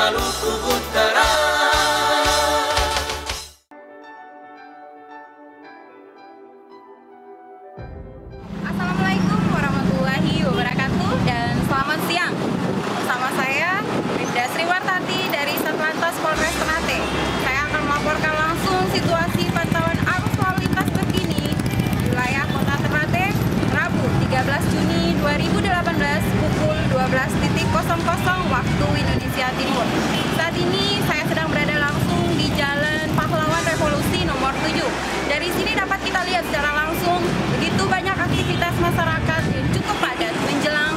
Maluku Utara. Assalamualaikum warahmatullahi wabarakatuh dan selamat siang. Bersama saya Bribda Sriwartati dari Satlantas Polres Ternate. Saya akan melaporkan langsung situasi pantauan arus lalu lintas terkini di wilayah Kota Ternate Rabu 13 Juni 2018 pukul 12.00 waktu Indonesia Timur. Saat ini saya sedang berada langsung di Jalan Pahlawan Revolusi nomor 7. Dari sini dapat kita lihat secara langsung begitu banyak aktivitas masyarakat yang cukup padat menjelang